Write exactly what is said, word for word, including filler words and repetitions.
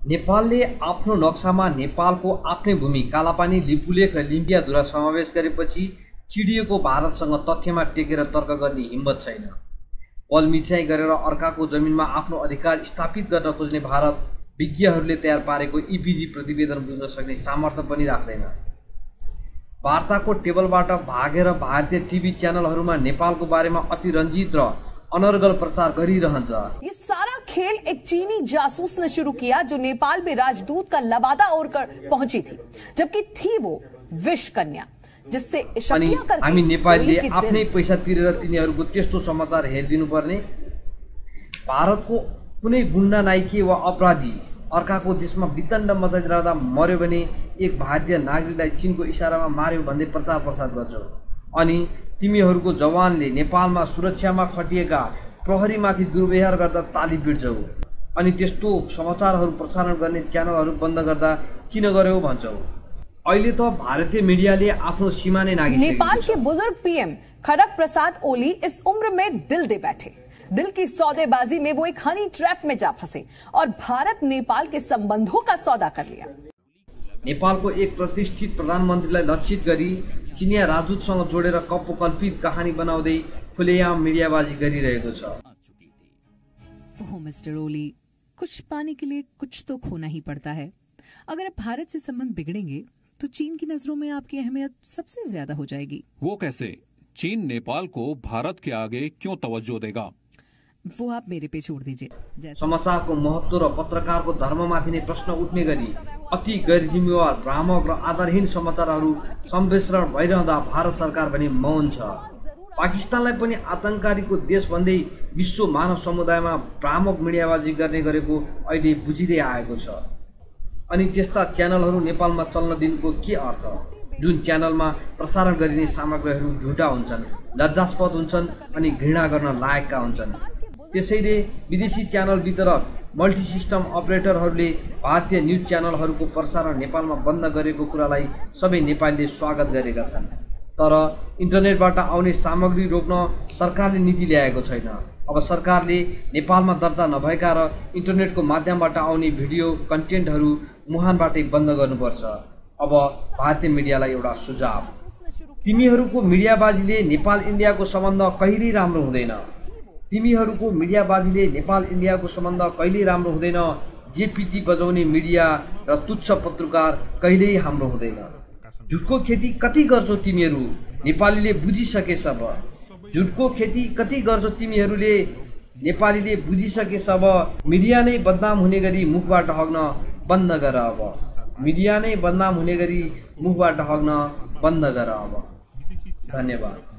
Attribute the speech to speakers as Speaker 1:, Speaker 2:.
Speaker 1: नेपालले आफ्नो नक्सामा नेपालको आफ्नै भूमि कालापानी, लिपुलेख र लिम्पियाधुरा समावेश गरेपछि चिडिएको भारतसँग तथ्यमा टेकेर तर्क गर्ने हिम्मत छैन। पलमिच्याइ गरेर अर्काको जमिनमा आफ्नो अधिकार स्थापित गर्न खोज्ने भारत विज्ञहरूले तयार पारेको इपिजी प्रतिवेदन बुझ्न सक्ने सामर्थ्य पनि राख्दैन। वार्ताको टेबलबाट भागेर भारतीय टिभी च्यानलहरूमा नेपालको बारेमा अतिरञ्जित र अनर्गल प्रचार गरिरहन्छ।
Speaker 2: ये सारा खेल एक चीनी जासूस ने शुरू किया जो नेपाल में राजदूत का लबादा ओढ़कर पहुंची थी, जबकि थी वो विष कन्या, जिससे
Speaker 1: अनि हामी नेपालीले आफ्नै पैसा तिरेर तिनीहरूको त्यस्तो समाचार हेरिदिनु पर्ने? भारतको कुनै गुण्डा नाइके वा अपराधी अर्काको देशमा वितण्ड मचाइरहँदा मर्यो भने एक भारतीय नागरिकलाई चीनको इशारामा मार्यो भन्दै प्रचार प्रसार गर्छौ, अनि तिमीहरूको जवानले नेपालमा सुरक्षामा खटिएका प्रहरीमाथि दुर्व्यवहार गर्दा ताली पिट्छौ, अनि त्यस्तो समाचारहरू प्रसारण गर्ने च्यानलहरू बन्द गर्दा किन गर्यौ भन्छौ। अहिले त भारतीय मिडियाले आफ्नो सीमा नै नागिसकेको छ।
Speaker 2: नेपाल के बुजुर्ग पीएम खड़ग प्रसाद ओली इस उम्र में दिल दे बैठे। दिल की सौदेबाजी में वो एक हनी ट्रैप में जा फंसे और भारत नेपाल के संबंधों का सौदा कर लिया।
Speaker 1: नेपालको एक प्रतिष्ठित प्रधानमन्त्रीलाई लक्षित गरी चिनिया राजदूतसँग जोडेर कपोकल्पित कहानी बनाउँदै खुलेआम मिडियाबाजी गरिरहेको छ।
Speaker 3: ओह मिस्टर ओली, कुछ पाने के लिए कुछ तो खोना ही पड़ता है। अगर अब भारत से संबंध बिगड़ेंगे तो चीन की नजरों में आपकी अहमियत सबसे ज्यादा हो जाएगी।
Speaker 4: वो कैसे? चीन नेपाल को भारत के आगे क्यों तवज्जो देगा?
Speaker 3: वो आप मेरे पे छोड़ दीजिए।
Speaker 1: समाचारको महत्व र पत्रकारको धर्ममाथि नै प्रश्न उठ्ने गरी अति गैर जिम्मेवार, भ्रामक र आधारहीन समाचारहरू सम्प्रेषण भइरहँदा भारत सरकार पनि मौन छ। पाकिस्तानलाई पनि आतंककारीको देश भन्दै विश्व मानव समुदायमा भ्रामक मिडियाबाजी गर्ने गरेको अहिले बुझिँदै आएको छ। अनि त्यस्ता च्यानलहरू नेपालमा चल्न दिनुको के अर्थ, जुन च्यानलमा प्रसारण गरिने सामग्रीहरू झुटा हुन्छन्, लज्जास्पद हुन्छन् अनि घृणा गर्न लायकका हुन्छन्। त्यसैले विदेशी च्यानल वितरक मल्टी सिस्टम अपरेटरहरूले भारतीय न्युज च्यानलहरूको प्रसारण नेपालमा बन्द गरेको कुरालाई सबै नेपालीले स्वागत गरेका छन्। तर इन्टरनेटबाट आउने सामग्री रोक्न सरकारले नीति ल्याएको छैन। अब सरकारले नेपालमा दर्ता नभएका र इन्टरनेटको माध्यमबाट आउने भिडियो कन्टेन्टहरू मुहानबाटै बन्द गर्नुपर्छ। अब भारतीय मिडियालाई एउटा सुझाव, तिमीहरूको मिडियाबाजीले नेपाल इन्डियाको सम्बन्ध कहिल्यै राम्रो हुँदैन। तिमीहरूको मिडियाबाजीले नेपाल इन्डियाको सम्बन्ध कहिल्यै राम्रो हुँदैन। जेपिटी बजाउने मिडिया र तुच्छ पत्रकार कहिल्यै हाम्रो हुँदैन। झुटको खेती कति गर्छौ तिमीहरू, नेपालीले बुझिसके सब। झुटको खेती कति गर्छौ तिमीहरूले, नेपालीले बुझिसके सब। मिडिया नै बदनाम हुने गरी मुखबाट हग्न बन्द गर अब। मिडिया नै बदनाम हुने गरी मुखबाट हग्न बन्द गर अब। धन्यवाद।